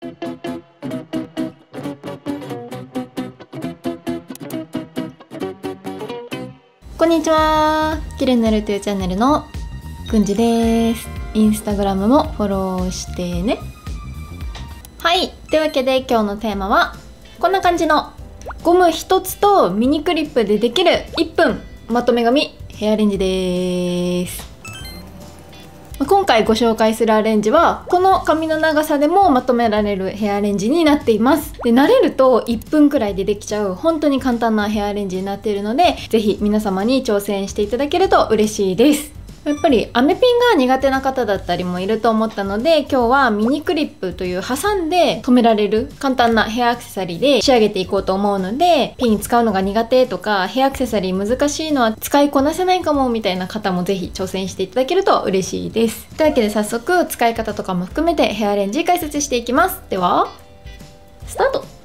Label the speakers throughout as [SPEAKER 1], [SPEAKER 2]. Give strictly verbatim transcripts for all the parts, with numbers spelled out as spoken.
[SPEAKER 1] こんにちは。綺麗になるというチャンネルのくんじです。インスタグラムもフォローしてね。はい、というわけで今日のテーマはこんな感じのゴム一つとミニクリップでできるいっぷんまとめ髪ヘアアレンジです。今回ご紹介するアレンジはこの髪の長さでもまとめられるヘアアレンジになっています。で、慣れるといっぷんくらいでできちゃう本当に簡単なヘアアレンジになっているので、ぜひ皆様に挑戦していただけると嬉しいです。やっぱりアメピンが苦手な方だったりもいると思ったので、今日はミニクリップという挟んで留められる簡単なヘアアクセサリーで仕上げていこうと思うので、ピン使うのが苦手とかヘアアクセサリー難しいのは使いこなせないかもみたいな方もぜひ挑戦していただけると嬉しいです。というわけで早速使い方とかも含めてヘアアレンジ解説していきます。ではスタート。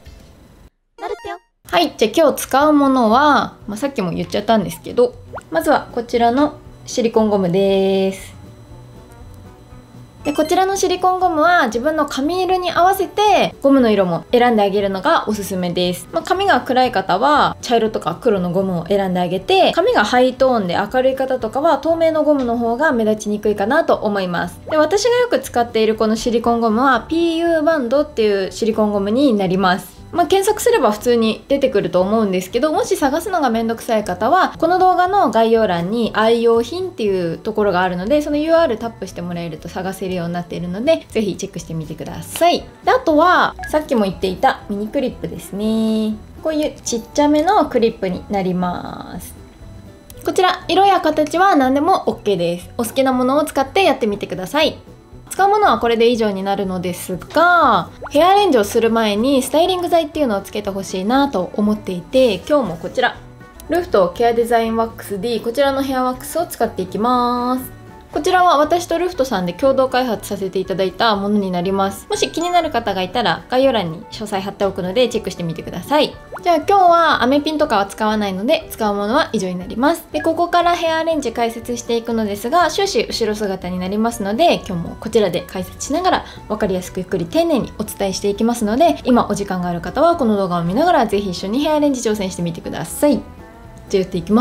[SPEAKER 1] はい、じゃあ今日使うものは、まあ、さっきも言っちゃったんですけど、まずはこちらのシリコンゴムです。でこちらのシリコンゴムは自分の髪色に合わせてゴムの色も選んであげるのがおすすめです。まあ、髪が暗い方は茶色とか黒のゴムを選んであげて、髪がハイトーンで明るい方とかは透明のゴムの方が目立ちにくいかなと思います。で私がよく使っているこのシリコンゴムは ピーユー バンドっていうシリコンゴムになります。まあ、検索すれば普通に出てくると思うんですけど、もし探すのがめんどくさい方はこの動画の概要欄に愛用品っていうところがあるので、その ユーアール タップしてもらえると探せるようになっているので、ぜひチェックしてみてください。であとはさっきも言っていたミニクリップですね。こういうちっちゃめのクリップになります。こちら色や形は何でも OK です。お好きなものを使ってやってみてください。使うものはこれで以上になるのですが、ヘアアレンジをする前にスタイリング剤っていうのをつけてほしいなと思っていて、今日もこちらルフトケアデザインワックス D、 こちらのヘアワックスを使っていきます。こちらは私とルフトさんで共同開発させていただいたものになります。もし気になる方がいたら概要欄に詳細貼っておくのでチェックしてみてください。じゃあ今日はアメピンとかは使わないので使うものは以上になります。でここからヘアアレンジ解説していくのですが、終始後ろ姿になりますので、今日もこちらで解説しながら分かりやすくゆっくり丁寧にお伝えしていきますので、今お時間がある方はこの動画を見ながらぜひ一緒にヘアアレンジ挑戦してみてください。じゃあやっていきます。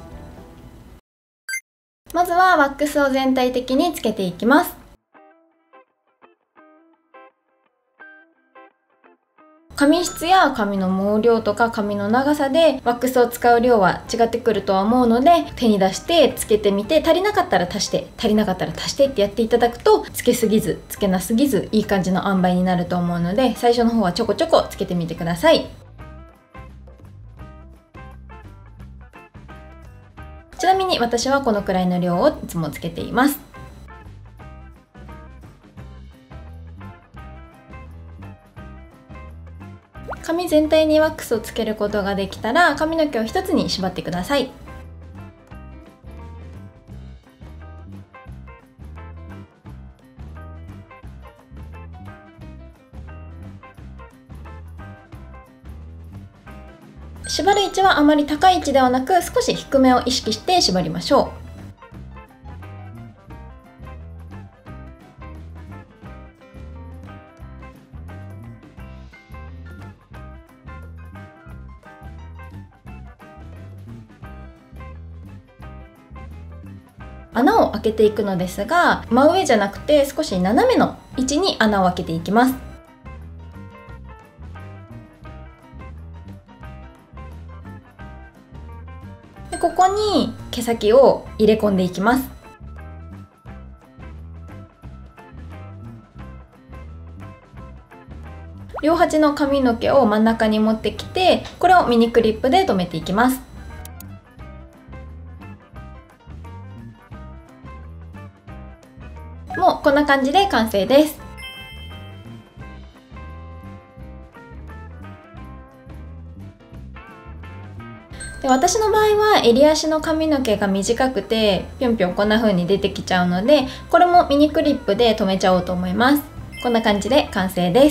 [SPEAKER 1] まずはワックスを全体的につけていきます。髪質や髪の毛量とか髪の長さでワックスを使う量は違ってくるとは思うので、手に出してつけてみて、足りなかったら足して、足りなかったら足してってやっていただくと、つけすぎずつけなすぎずいい感じの塩梅になると思うので、最初の方はちょこちょこつけてみてください。ちなみに私はこのくらいの量をいつもつけています。髪全体にワックスをつけることができたら、髪の毛を一つに縛ってください。縛る位置はあまり高い位置ではなく、少し低めを意識して縛りましょう。穴を開けていくのですが、真上じゃなくて少し斜めの位置に穴を開けていきます。でここに毛先を入れ込んでいきます。両端の髪の毛を真ん中に持ってきて、これをミニクリップで留めていきます。もうこんな感じで完成です。で私の場合は襟足の髪の毛が短くてぴょんぴょんこんな風に出てきちゃうので、これもミニクリップで留めちゃおうと思います。こんな感じで完成です。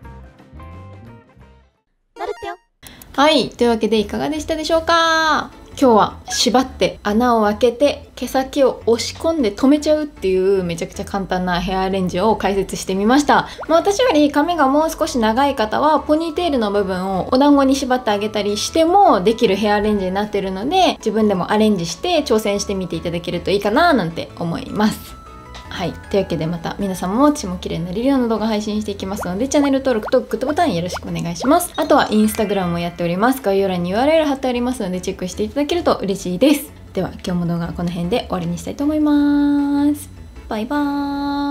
[SPEAKER 1] はい、というわけでいかがでしたでしょうか。 今日は縛って穴を開けて毛先を押し込んで留めちゃうっていうめちゃくちゃ簡単なヘアアレンジを解説してみました。まあ、私より髪がもう少し長い方はポニーテールの部分をお団子に縛ってあげたりしてもできるヘアアレンジになってるので、自分でもアレンジして挑戦してみていただけるといいかななんて思います。はい、というわけでまた皆さんも私も綺麗になれるような動画配信していきますので、チャンネル登録とグッドボタンよろしくお願いします。あとはインスタグラムもやっております。概要欄に ユーアールエル 貼っておりますのでチェックしていただけると嬉しいです。では今日も動画はこの辺で終わりにしたいと思います。バイバーイ。